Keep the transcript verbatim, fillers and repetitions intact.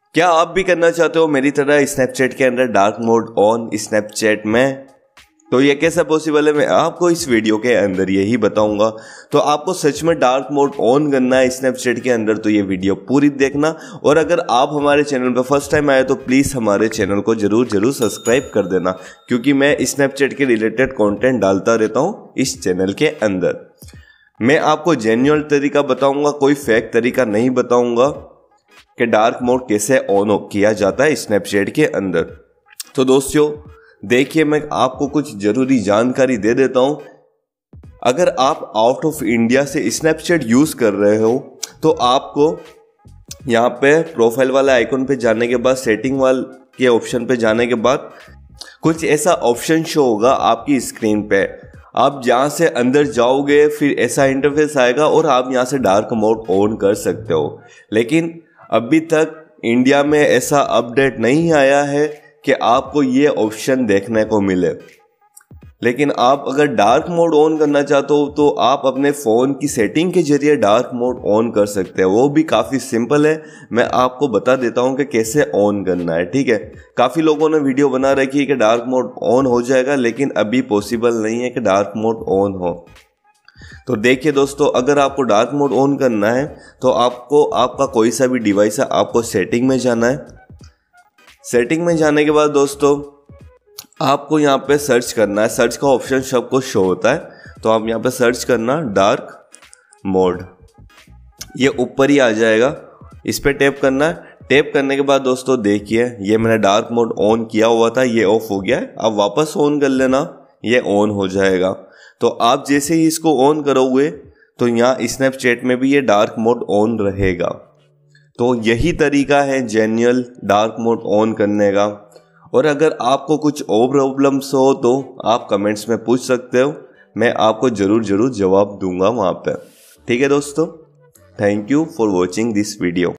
क्या आप भी करना चाहते हो मेरी तरह स्नैपचैट के अंदर डार्क मोड ऑन स्नैपचैट में? तो ये कैसा पॉसिबल है, मैं आपको इस वीडियो के अंदर यही बताऊंगा। तो आपको सच में डार्क मोड ऑन करना है स्नैपचैट के अंदर तो ये वीडियो पूरी देखना। और अगर आप हमारे चैनल पर फर्स्ट टाइम आए तो प्लीज़ हमारे चैनल को जरूर जरूर सब्सक्राइब कर देना, क्योंकि मैं स्नैपचैट के रिलेटेड कंटेंट डालता रहता हूँ इस चैनल के अंदर। मैं आपको जेन्युइन तरीका बताऊंगा, कोई फेक तरीका नहीं बताऊंगा कि डार्क मोड कैसे ऑन किया जाता है स्नैपचैट के अंदर। तो दोस्तों देखिए, मैं आपको कुछ जरूरी जानकारी दे देता हूं। अगर आप आउट ऑफ इंडिया से स्नैपचैट यूज कर रहे हो तो आपको यहाँ पे प्रोफाइल वाले आइकन पे जाने के बाद, सेटिंग वाले के ऑप्शन पे जाने के बाद कुछ ऐसा ऑप्शन शो होगा आपकी स्क्रीन पे। आप जहाँ से अंदर जाओगे फिर ऐसा इंटरफेस आएगा और आप यहाँ से डार्क मोड ऑन कर सकते हो। लेकिन अभी तक इंडिया में ऐसा अपडेट नहीं आया है कि आपको ये ऑप्शन देखने को मिले। लेकिन आप अगर डार्क मोड ऑन करना चाहते हो तो आप अपने फ़ोन की सेटिंग के जरिए डार्क मोड ऑन कर सकते हैं। वो भी काफ़ी सिंपल है, मैं आपको बता देता हूँ कि कैसे ऑन करना है। ठीक है, काफ़ी लोगों ने वीडियो बना रखी है कि डार्क मोड ऑन हो जाएगा, लेकिन अभी पॉसिबल नहीं है कि डार्क मोड ऑन हो। तो देखिए दोस्तों, अगर आपको डार्क मोड ऑन करना है तो आपको आपका कोई सा भी डिवाइस है, आपको सेटिंग में जाना है। सेटिंग में जाने के बाद दोस्तों आपको यहाँ पे सर्च करना है। सर्च का ऑप्शन सबको शो होता है, तो आप यहाँ पे सर्च करना डार्क मोड, ये ऊपर ही आ जाएगा। इस पे टैप करना है। टैप करने के बाद दोस्तों देखिए, ये मैंने डार्क मोड ऑन किया हुआ था, ये ऑफ हो गया है। आप वापस ऑन कर लेना, ये ऑन हो जाएगा। तो आप जैसे ही इसको ऑन करोगे तो यहाँ स्नैपचैट में भी ये डार्क मोड ऑन रहेगा। तो यही तरीका है जेन्युइन डार्क मोड ऑन करने का। और अगर आपको कुछ और प्रॉब्लम्स हो तो आप कमेंट्स में पूछ सकते हो, मैं आपको ज़रूर ज़रूर जवाब दूंगा वहाँ पे। ठीक है दोस्तों, thank you for watching this video.